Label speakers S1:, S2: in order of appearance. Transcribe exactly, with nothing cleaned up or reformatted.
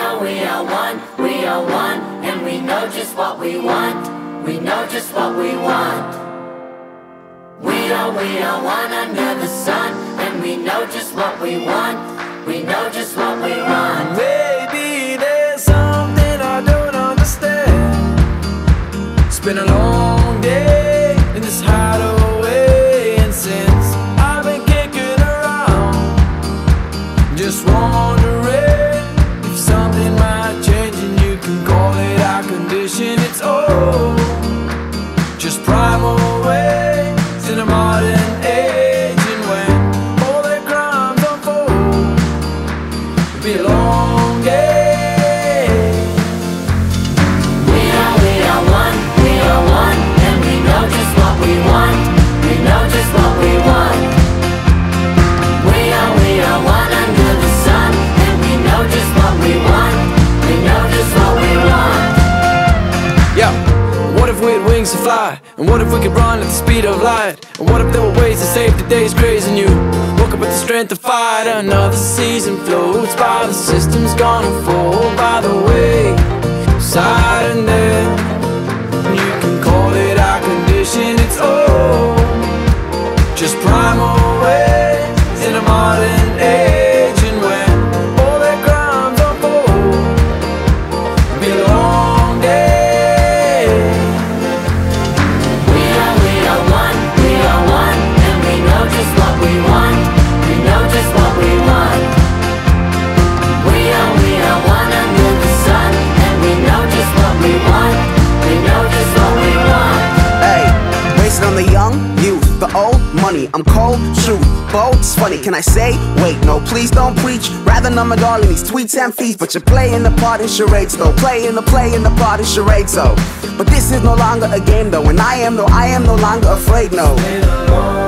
S1: are, we are one, we are one, and we know just what we want. We know just what we want. We are, we are one under the sun, and we know just what we want. We know just what we want.
S2: Maybe there's something I don't understand. It's been a long day in this hideaway, and since I've been kicking around, just wondering if something might change, and you can call it our condition. It's old, just primal ways in a modern age, and when all their crimes unfold, it'll be a long day.
S1: We are, we are one, we are one, and we know just what we want. We know just what we want. We are, we are one under the sun, and we know just what we want. We know just what we want.
S2: Yeah, what if we had wings to fly? And what if we could run at the speed of light? And what if there were ways to save the days crazing you? Woke up with the strength to fight. Another season floats by, the system's gonna fall by the way side, and then you can call it our condition. It's old, just primal ways in a modern age, and when all their crimes unfold, it'll be a long day.
S1: We are, we are one, we are one, and we know just what we want. We know just what we want. We are, we are one under the sun, and we know just what we want. We know just what we want.
S3: Hey, wasted on the young, youth, the old, money. I'm cold, true, bold, it's funny. Can I say, wait, no, please don't preach. Rather numb it all in these tweets and feeds. But you're playing the part in charades, though. Playing the play in the part in charades, though. But this is no longer a game, though. And I am, though, I am no longer afraid, no.